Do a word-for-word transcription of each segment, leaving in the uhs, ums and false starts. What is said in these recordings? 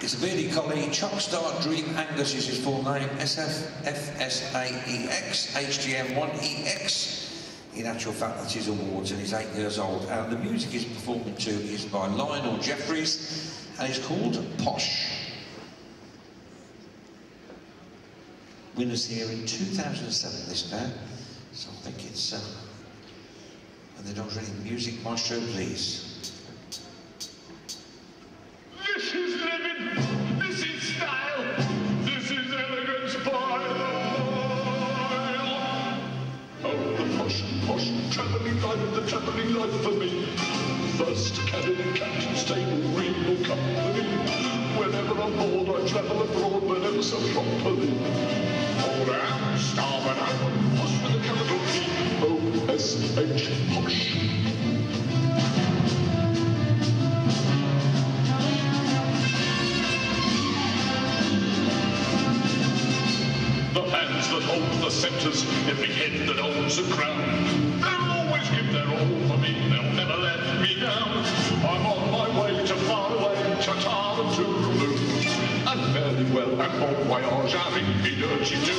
It's a Beardy Collie. Choxxstart Dream Angus is his full name. S F F S A E X, H G M one E X. In actual fact, that's his awards, and he's eight years old. And the music he's performing to is by Lionel Jeffries, and it's called Posh. Winners here in two thousand seven, this pair. So I think it's, uh, when the dog's ready, music maestro, please. This is living, this is style, this is elegance by the mile. Oh, the posh, posh, travelling life, the travelling life for me. First cabin in captain's table, real company. Whenever I'm bored, I travel abroad, but ever so properly. Hold out, starboard out, posh with a capital P, O S H, posh. That hold the sceptres, every head that owns a crown. They'll always give their all for me, they'll never let me down. I'm on my way to far away, ta-ta and toodaloo. And fairly well, and bon voyage, arrivederci-do.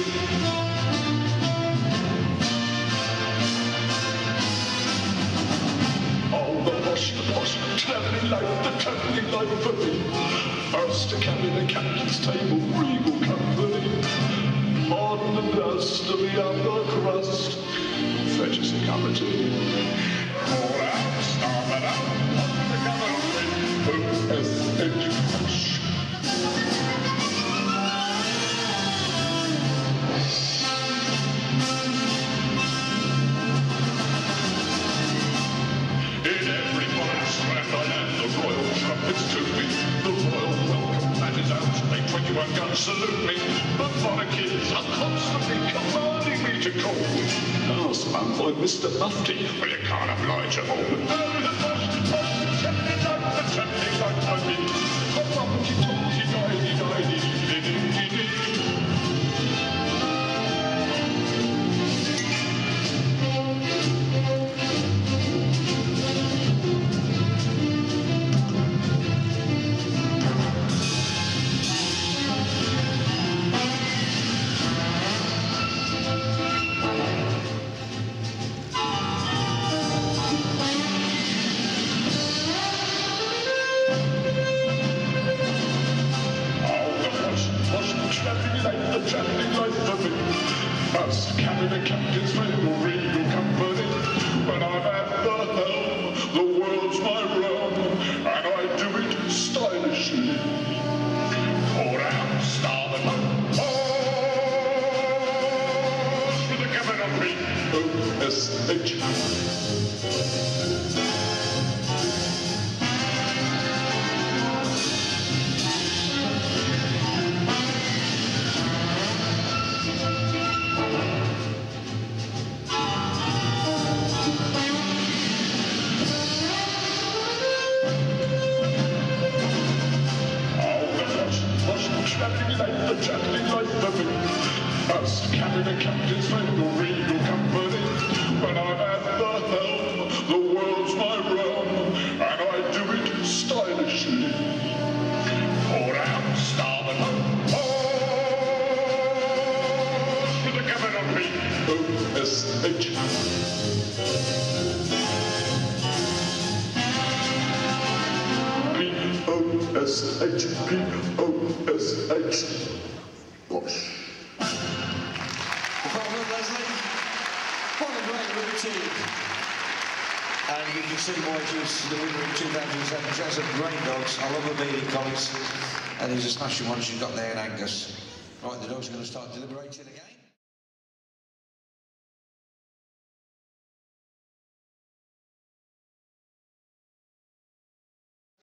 Oh, the posh, the posh, travelling life, the travelling life for me. First to cabin, a captain's table, regal company. On the dust of the upper crust, fetch us a cup or two. All out, starboard out, on the cavalry, O S H, posh. In every foreign strand I land, the royal trumpets to me. The royal welcome that is out, they twenty-one guns salute me. But monarchies are constantly commanding me to call. Ask man for Mister Mufti, well you can't oblige them all. Oh, the posh, posh, the travelling life, the travelling life for me. A rumpty, tumpty, divey, divey, dee-dee-dee-dee-dee. The travelling life for me. First cabin, a captain's table, regal company. When I'm at the helm, the world's my realm, and I do it stylishly. All out, starboard, posh with a cabin on me, O S H. Travelling life, the travelling life for me. First cabin, a captain's table, regal company. When I'm at the helm, the world's my realm, and I do it stylishly. All out, starboard, posh with a cabin on me, O S H. P O S H, P O S H, Posh. Well done, Lesley. What a great routine. And you can see why she's the winner in two thousand seven. She has some great dogs. I love her Beardy Collies. And there's a smashing one she's got there in Angus. Right, the dogs are going to start deliberating again.